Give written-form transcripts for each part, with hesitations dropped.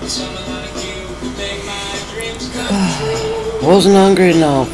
Wasn't hungry enough.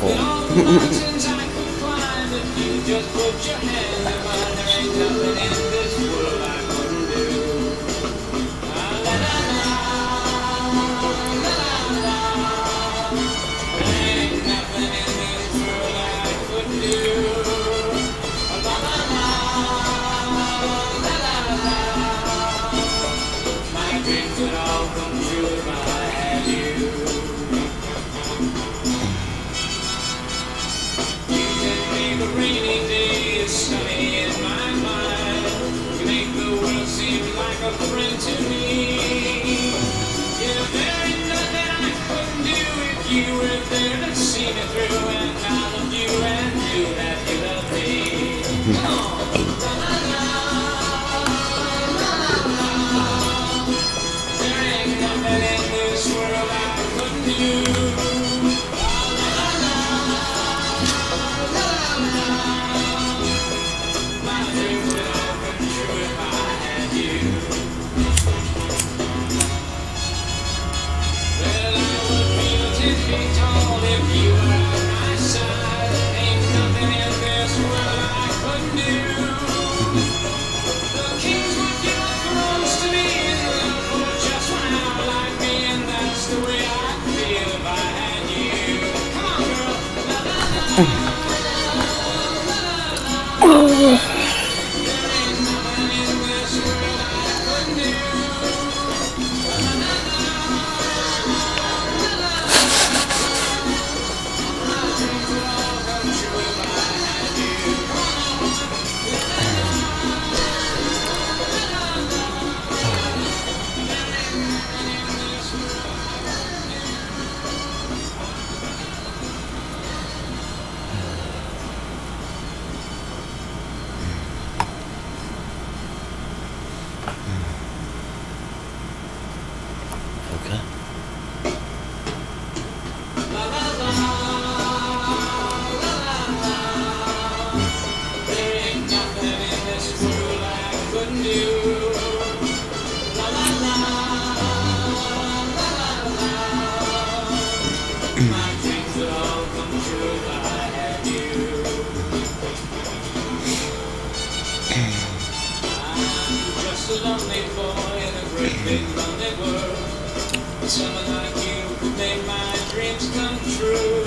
Someone like you could make my dreams come true.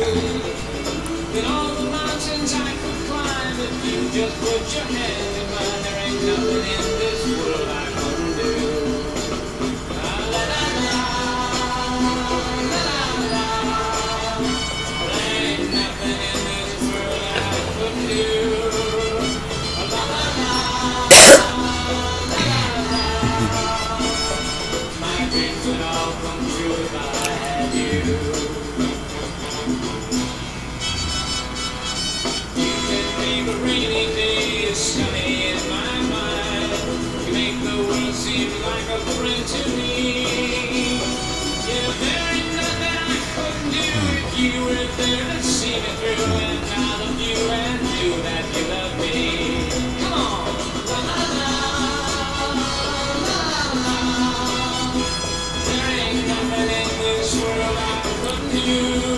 In all the mountains I could climb, if you just put your hand in mine, there ain't nothing in this world I couldn't do. La la la la, la la la. There ain't nothing in this world I couldn't do. La la la, la la la. My dreams would all come true if I had you. A rainy day is sunny in my mind. You make the world seem like a friend to me. Yeah, there ain't nothing I couldn't do if you were there to see me through. And I love you and you that you love me. Come on, la la la, la la la. There ain't nothing in this world I couldn't do.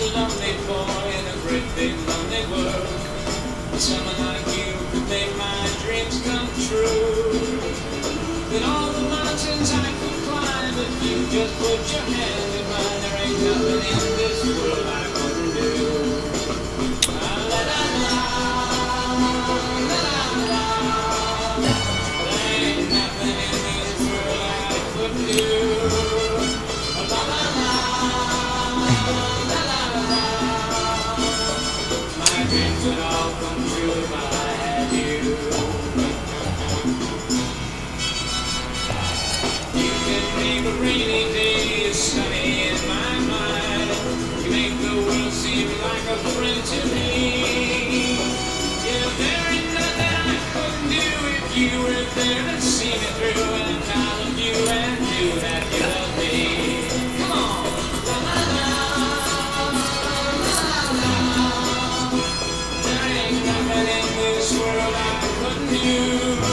a lonely boy in a great big lonely world. Someone like you could make my dreams come true. With all the mountains I could climb, if you just put your hand in mine, there ain't nothing in this world I couldn't do. La la la la, la la la. There ain't nothing in this world I couldn't do. La la la, la la la. My dreams would all come true if I had you. Make a rainy day is sunny in my mind. You make the world seem like a friend to me. Yeah, there ain't nothing I couldn't do if you were there to see me through. And I love you and you that you love me. Come on, la la la, la la la. There ain't nothing in this world I couldn't do.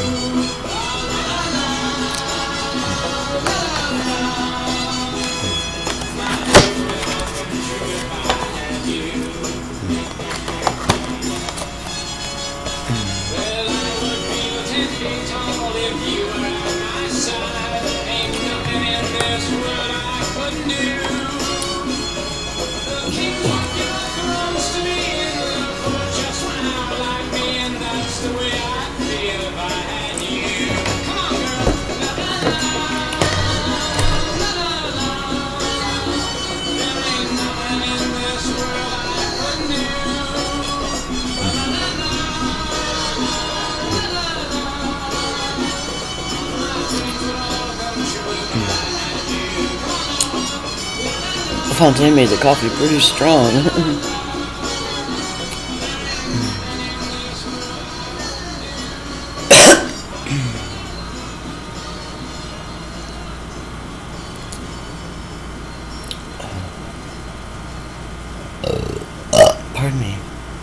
Fontaine made the coffee pretty strong. Pardon me.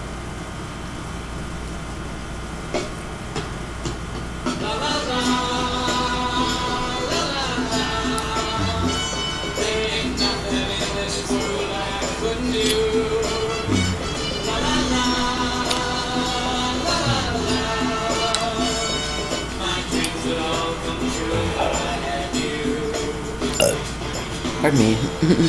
Pardon me.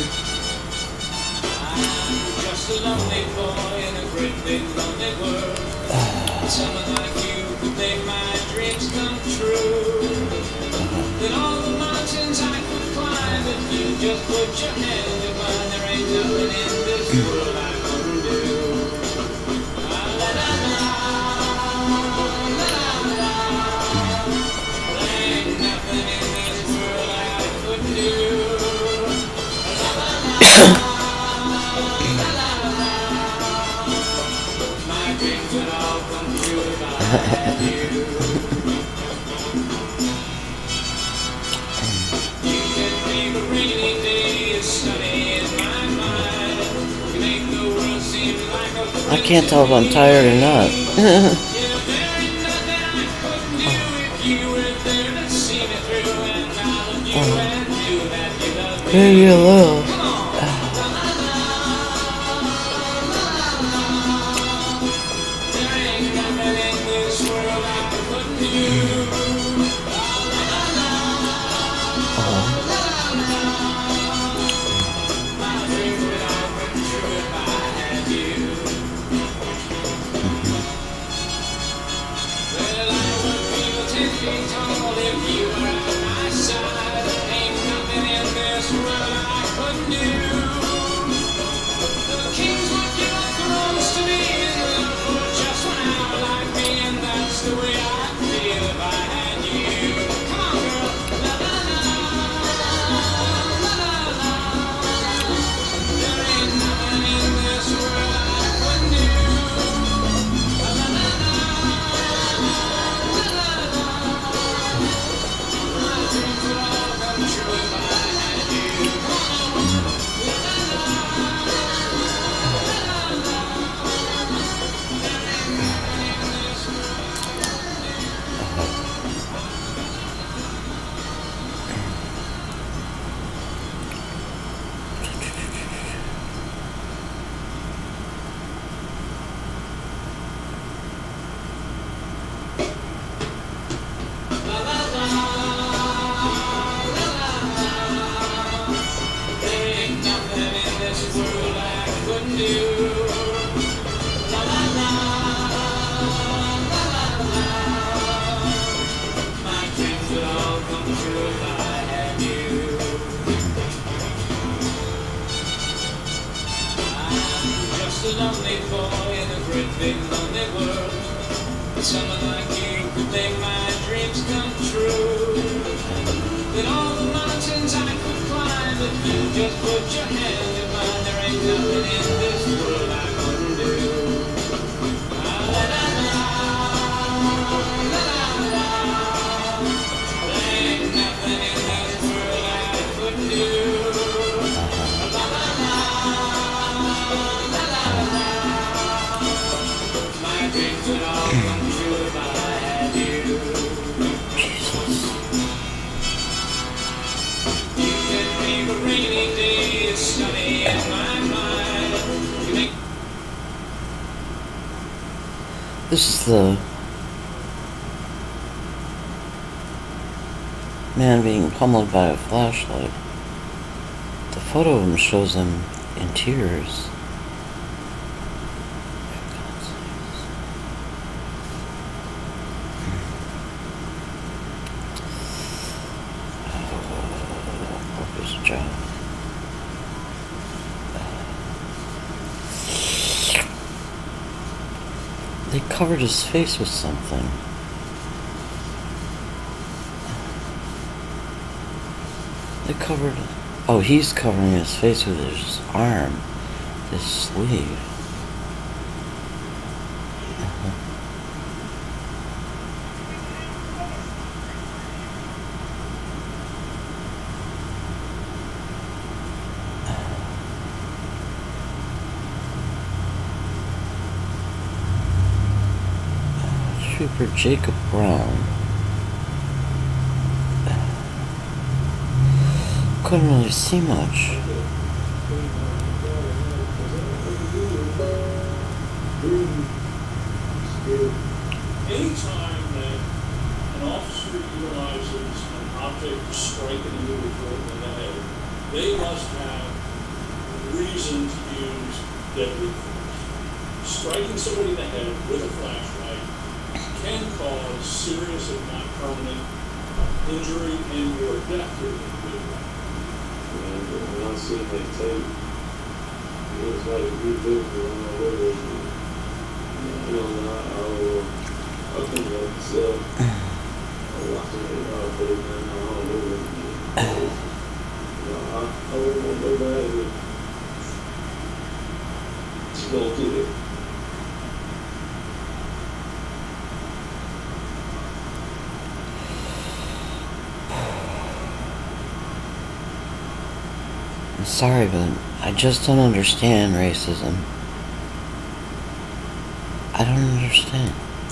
Just a lonely boy in a great big lonely world. Someone like you could make my dreams come true. With all the mountains I could climb, if you just put your hand in mine, there ain't nothing in this world I couldn't do. La la la la, la la la. There ain't nothing in this world I couldn't do. I can't tell if I'm tired or not. Maybe a little. If you were at my side, ain't nothing in this world I couldn't couldn't do. La la la, la la la. My dreams would all come true if I had you. I'm just a lonely boy in a great big lonely world. But someone like you could make my dreams come true. That all the mountains I could climb, if you just put your hand in mine, there ain't nothing in this world I couldn't do. La la la la, la la la. There ain't nothing in this world I couldn't do. La la la, la la la. My dreams would all come true if I had you. You can make a rainy day sunny in my mind. You make This is the man being pummeled by a flashlight. The photo of him shows him in tears. Job. They covered his face with something. They covered... Oh, he's covering his face with his arm, his sleeve. Trooper Jacob Brown. Couldn't really see much. Anytime that an officer utilizes an object to strike an individual in the head, they must have reason to use deadly force. Striking somebody in the head with a flashlight can cause serious, if not permanent, injury and or death to the individual. And when I seen that tape, it was like a good picture on my way. You know, I couldn't help myself. I watched it, but it went all over again. You know, I wouldn't want nobody to go get it. I'm sorry, but I just don't understand racism. I don't understand.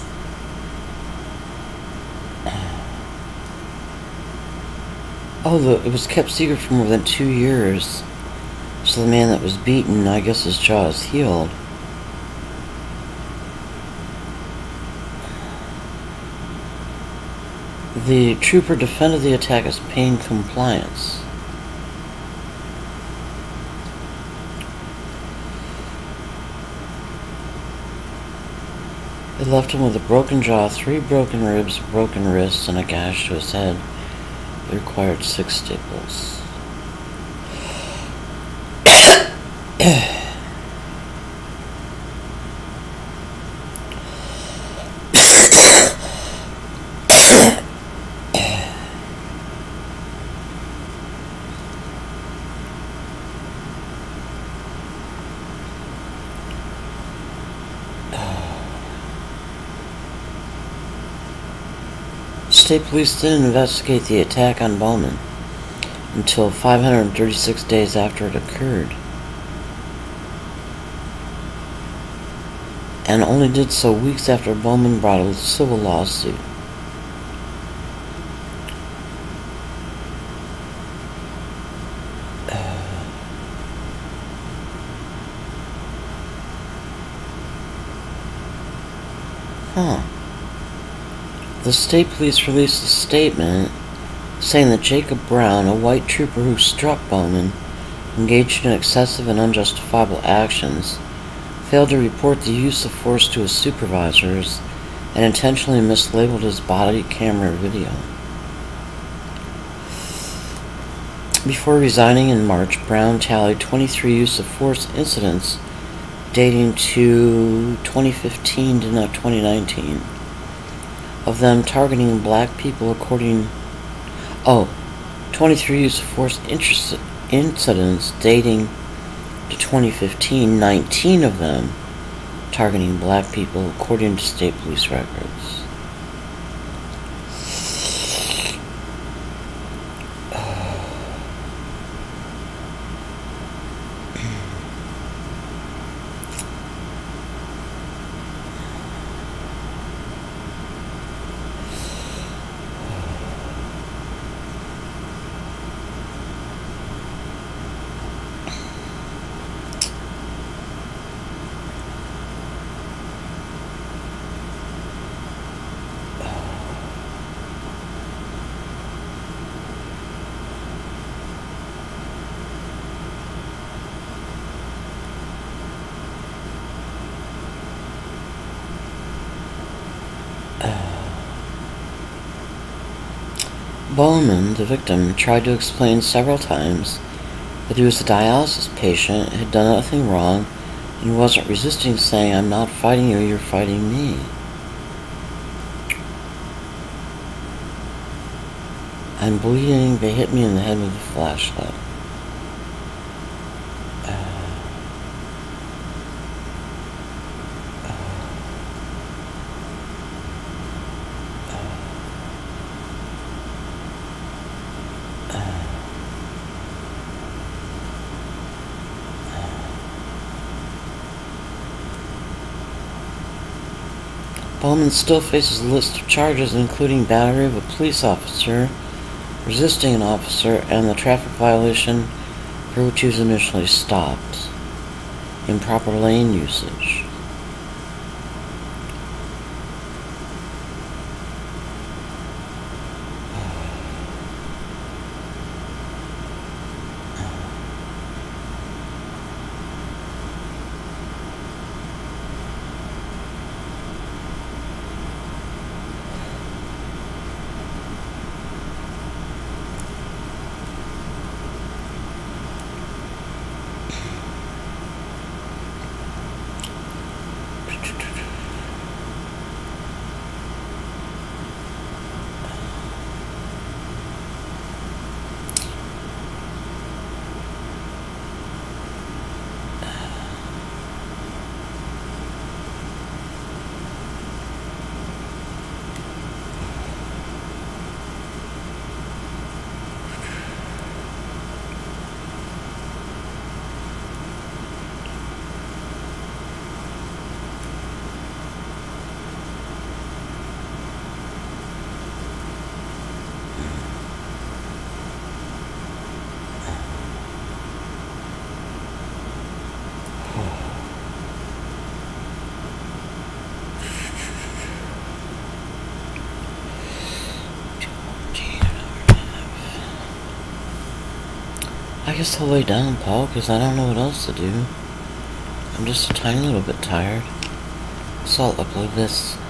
Oh, it was kept secret for more than 2 years. So the man that was beaten, I guess his jaw is healed. The trooper defended the attack as pain compliance. They left him with a broken jaw, 3 broken ribs, broken wrists, and a gash to his head. They required 6 staples. State police didn't investigate the attack on Bowman until 536 days after it occurred, and only did so weeks after Bowman brought a civil lawsuit. The state police released a statement saying that Jacob Brown, a white trooper who struck Bowman, engaged in excessive and unjustifiable actions, failed to report the use of force to his supervisors, and intentionally mislabeled his body camera video. Before resigning in March, Brown tallied 23 use of force incidents dating to 2015 to 2019. Of them targeting black people 23 use of force incidents dating to 2015, 19 of them targeting black people according to state police records. Bowman, the victim, tried to explain several times that he was a dialysis patient, had done nothing wrong, and wasn't resisting, saying, "I'm not fighting you, you're fighting me." "I'm bleeding, they hit me in the head with a flashlight." Bowman still faces a list of charges including battery of a police officer, resisting an officer, and the traffic violation for which he was initially stopped. Improper lane usage. I guess I'll lay down, Paul, because I don't know what else to do. I'm just a tiny little bit tired. So I'll upload this